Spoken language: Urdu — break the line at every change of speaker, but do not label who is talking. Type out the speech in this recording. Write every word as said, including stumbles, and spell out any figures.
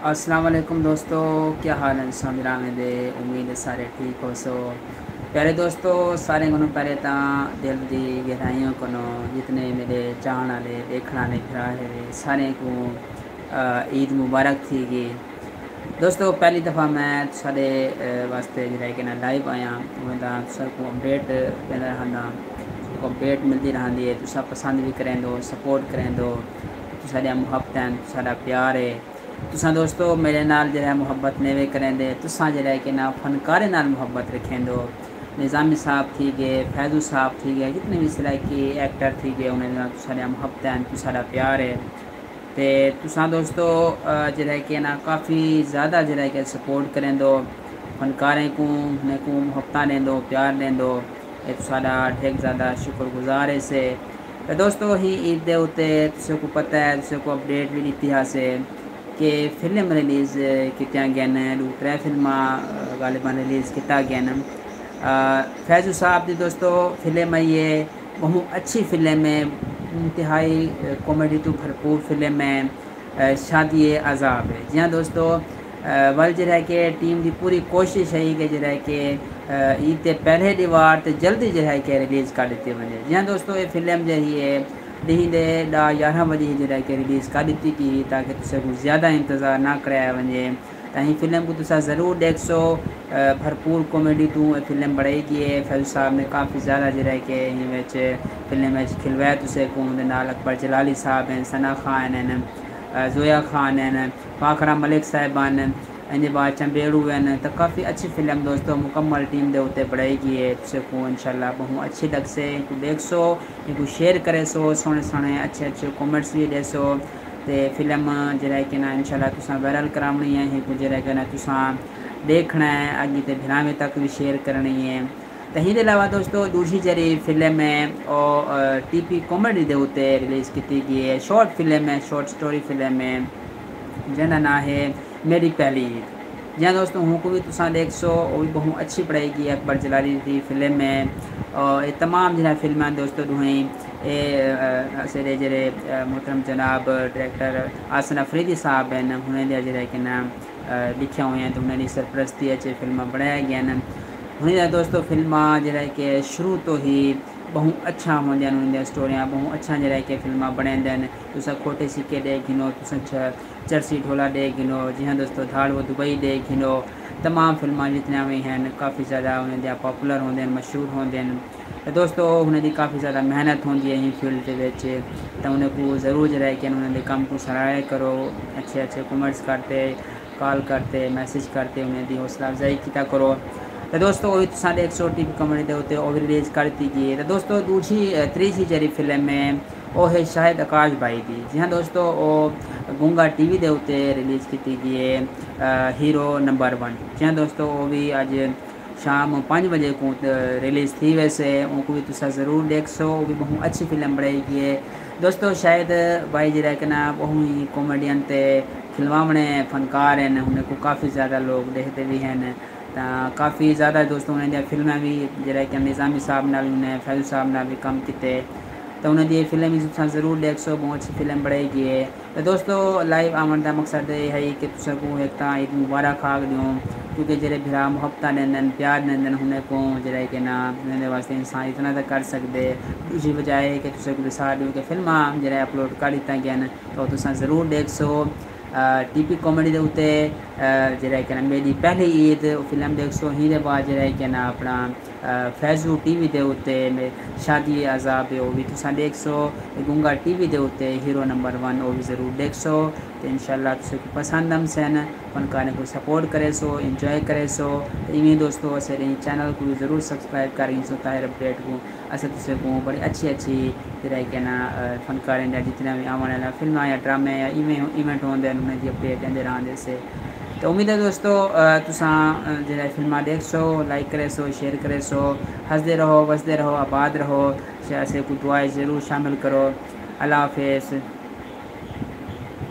السلام علیکم دوستو، کیا حال ہے؟ سامرا میں دے امید ہے سارے ٹھیک ہو سو پیارے دوستو، سارے کو پہلے تو دل کی گہرائیوں کو جتنے میرے چاہن والے دیکھنے والے بھرا ہے سارے کو عید مبارک تھی گی دوستو۔ پہلی دفعہ میں سارے واسطے جڑا کہ نا لائیو آیا سر کو اپڈیٹ دینا رہا اپڈیٹ ملتی رہی ہے، تو سب پسند بھی کریں دو، سپورٹ کریں دو، سارا محبت ہے، سارا پیار ہے تساں دوستو میرے نال جڑا محبت نیوے کریں دے تساں جڑا کہ نا فنکارے نال محبت رکھیں دو۔ نظامی صاحب تھی گئے، فیضو صاحب تھی گئے، جتنے بھی سلائکی ایکٹر تھی گئے انہیں سارا محبت ہے، سارا پیار ہے تے تساں دوستو جڑا کہ نا کافی زیادہ جڑا کہ سپورٹ کریں دو، فنکاریں کو انہیں کو محبتاں دیں دو، پیار دیں دو، ایک سارا ڈھیک زیادہ شکر گزار ہے سے دوستو ہی عید دے ہوتے تسے کو پتہ ہے، تسے کو اپڈیٹ بھی دیتی ہے سے کہ فلم ریلیز کیتیا گئے دو ترے فلماں غالباً ریلیز کیتا گیا۔ فیضو صاحب دی دوستو فلم آئی ہے، بہت اچھی فلم ہے، انتہائی کامیڈی تو بھرپور فلم ہے، شادی عذاب ہے۔ جی ہاں دوستو، ول جڑا کہ ٹیم دی پوری کوشش ہے کہ جڑا کہ عید تے پہلے دی وار تے جلدی جڑا کہ ریلیز کر دیتی وجے۔ جی ہاں دوستو، یہ فلم جہی ہے ڈی دے ڈا یارہ بجے جڑا کہ ریلیز کر دیتی کی تاکہ تسے کو زیادہ انتظار نہ کرایا وجے۔ تاہی فلم کو تسا ضرور دیکھ سو، بھرپور کامیڈی تو فلم بڑھائی گئی ہے۔ فیضو صاحب نے کافی زیادہ جڑا کہ فلم کھلوایا تسے کو نال اکبر جلالی صاحب ہیں، ثنا خان ہیں، زویا خان ہیں، فاخرہ ملک صاحبان ہیں، انجے بعد چمبیڑو ہیں، تو کافی اچھی فلم دوستو مکمل ٹیم دے ہوتے بڑھائی گئی ہے تسے کو انشاءاللہ بہت اچھی لگ سے ان کو دیکھ سو، ان کو شیئر کرے سو، سونے سونے اچھے اچھے کومنٹس بھی دے سو تے فلم جڑا کہ نا انشاءاللہ تساں وائرل کرانی ہے، ان کو جڑا کہ نا تساں دیکھنا ہے اگے تے بھراویں تک بھی شیئر کرنی ہے۔ تہی دے علاوہ دوستو دوسری جڑی فلم ہے اور ٹی پی کامیڈی دے ہوتے ریلیز کی گئی ہے، شارٹ فلم ہے، شارٹ سٹوری فلم ہے جن کا نام ہے میری پہلی عید۔ جی ہاں دوستو، ہوں کو بھی تساں دیکھ سو، وہ بھی بہت اچھی پڑھائی گئی ہے، اکبر جلالی دی فلم ہے اور یہ تمام جہاں فلمیں دوستو دوہیں یہ سارے جڑے محترم جناب ڈائریکٹر آسن افریدی صاحب ہیں انہیں دیا جڑا کہ نام لکھے ہوئے ہیں تو انہیں دی سرپرستی اچھے فلمیں بنایا گیا ہیں۔ انہیں دوستو فلمیں جڑا کہ شروع تو ہی بہت اچھا ہوں دیا انہیں سٹوریاں بہت اچھا جڑا کہ فلمیں بنے دیں تسا کھوٹے سکے دے گھنو، تسا چرسی ڈھولا دے گھنو، جی ہاں دوستو دھاڑ و دبئی دے گھنو، تمام فلمیں جتنے بھی ہیں کافی زیادہ انہیں دیا پاپولر ہوں دیں، مشہور ہوں دیں دوستو۔ انہیں دی کافی زیادہ محنت ہوندی ہے ہی فیلڈ دے وچ، تو انہیں کو ضرور جڑا ہے کہ انہیں دے کام کو سراہے کرو، اچھے اچھے کومنٹس کرتے، کال کرتے، میسیج کرتے، انہیں دی حوصلہ افزائی کیتا کرو۔ تو دوستو وہ تساں دیکھ سو ٹی وی کامیڈی دے ہوتے وہ بھی ریلیز کر دی گئی ہے۔ تو دوستو دوسری تیسری جڑی فلم ہے وہ ہے شاہد آکاش بھائی دی۔ جی ہاں دوستو، وہ گونگا ٹی وی دے ہوتے ریلیز کی گئی ہے، ہیرو نمبر ون۔ جی ہاں دوستو، وہ بھی اج شام پانچ بجے کو ریلیز تھی ویسے ان کو بھی تسا ضرور دیکھ سو، وہ بھی بہت اچھی فلم بنائی گئی ہے دوستو۔ شاہد بھائی جڑا کہ نا بہت ہی کامیڈین تے فلماونے فنکار ہیں، انہیں کو کافی زیادہ لوگ دیکھتے بھی ہیں، کافی زیادہ دوستوں انہیں دیا فلمیں بھی جڑا کہ نظامی صاحب نال انہیں فیضو صاحب نال بھی کام کیتے، تو انہیں دی فلم بھی تساں ضرور دیکھ سو، بہت اچھی فلم بنائی گئی ہے۔ تو دوستو لائیو آمن دا مقصد یہ ہے کہ تساں کو ایک تا عید مبارک آگ دیوں، کیونکہ جڑے بھرا محبتاں دین پیار دین انہیں کو جڑا کہ نا انہیں واسطے انسان اتنا تک کر سکتے، دوسری بجائے ہے کہ تساں کو دسا دیوں کہ فلماں جڑا اپلوڈ کر دیتا گیا تو تساں ضرور دیکھ سو۔ ٹی پی کامیڈی دے ہوتے جڑا کہ نا میری پہلی عید فلم دیکھ سو، ہی دے بعد جڑا کہ نا اپنا فیضو ٹی وی دے ہوتے شادی عذاب وہ بھی تساں دیکھ سو، گونگا ٹی وی دے ہوتے ہیرو نمبر ون وہ بھی ضرور دیکھ سو۔ تو انشاءاللہ تسے کو پسند ہم سین فنکارے کو سپورٹ کرے سو، انجوائے کرے سو۔ ایویں دوستو اسے چینل کو بھی ضرور سبسکرائب کریں سو طاہر اپڈیٹ کو اسے تسے کو بڑی اچھی اچھی طرح کہ نا فنکاریں دا جتنا بھی آنے والا فلمیں یا ڈرامے یا ایونٹ ہوندے ہیں انہیں دی اپڈیٹ دے رہے سے۔ تو امید ہے دوستو تساں جڑا فلمیں دیکھ سو، لائک کرے سو، شیئر کرے سو، ہنسدے رہو، وسدے رہو، آباد رہو، اسے کو دعائیں ضرور شامل کرو۔ اللہ حافظ۔